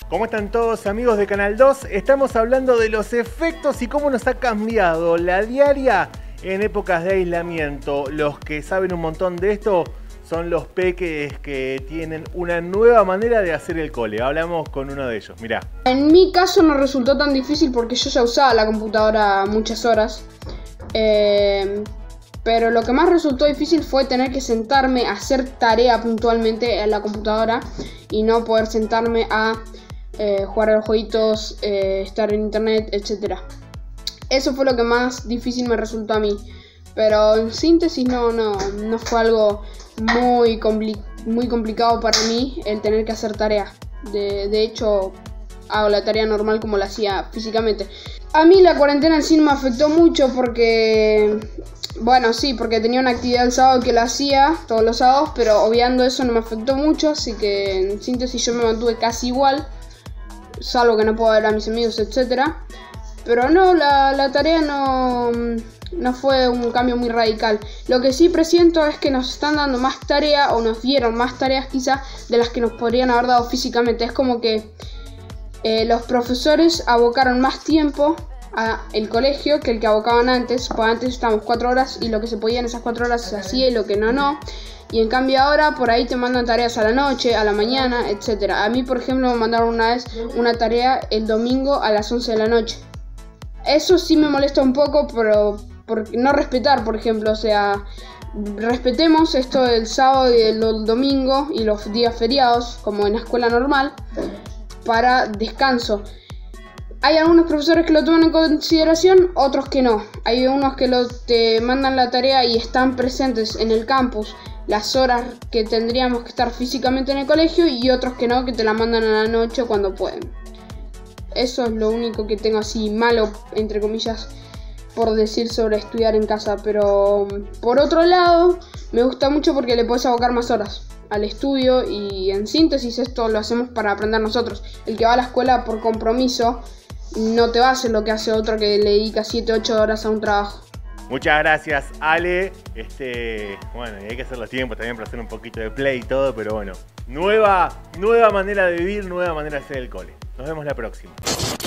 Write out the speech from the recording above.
¿Cómo están todos amigos de Canal 2? Estamos hablando de los efectos y cómo nos ha cambiado la diaria en épocas de aislamiento. Los que saben un montón de esto son los peques que tienen una nueva manera de hacer el cole. Hablamos con uno de ellos, mirá. En mi caso no resultó tan difícil porque yo ya usaba la computadora muchas horas. Pero lo que más resultó difícil fue tener que sentarme a hacer tarea puntualmente en la computadora y no poder sentarme a jugar a los jueguitos, estar en internet, etc. Eso fue lo que más difícil me resultó a mí. Pero en síntesis no fue algo muy complicado para mí el tener que hacer tarea. De hecho, hago la tarea normal como la hacía físicamente. A mí la cuarentena en sí no me afectó mucho porque... Bueno, sí, porque tenía una actividad el sábado que la hacía todos los sábados, pero obviando eso no me afectó mucho, así que en síntesis yo me mantuve casi igual, salvo que no puedo ver a mis amigos, etc. Pero no, la tarea no fue un cambio muy radical. Lo que sí presiento es que nos están dando más tarea, o nos dieron más tareas quizá, de las que nos podrían haber dado físicamente. Es como que los profesores abocaron más tiempo a el colegio que el que abocaban antes, porque antes estábamos 4 horas y lo que se podía en esas 4 horas se hacía y lo que no. Y en cambio ahora por ahí te mandan tareas a la noche, a la mañana, etc. A mí, por ejemplo, me mandaron una vez una tarea el domingo a las 11 de la noche. Eso sí me molesta un poco, pero por no respetar, por ejemplo, o sea, respetemos esto del sábado y del domingo y los días feriados, como en la escuela normal, para descanso. Hay algunos profesores que lo toman en consideración, otros que no. Hay unos que te mandan la tarea y están presentes en el campus las horas que tendríamos que estar físicamente en el colegio, y otros que no, que te la mandan a la noche cuando pueden. Eso es lo único que tengo así malo, entre comillas, por decir sobre estudiar en casa. Pero por otro lado, me gusta mucho porque le puedes abocar más horas al estudio, y en síntesis esto lo hacemos para aprender nosotros. El que va a la escuela por compromiso no te va a hacer lo que hace otro que le dedica 7-8 horas a un trabajo. Muchas gracias, Ale. Bueno, hay que hacer los tiempos también para hacer un poquito de play y todo, pero bueno. Nueva manera de vivir, nueva manera de hacer el cole. Nos vemos la próxima.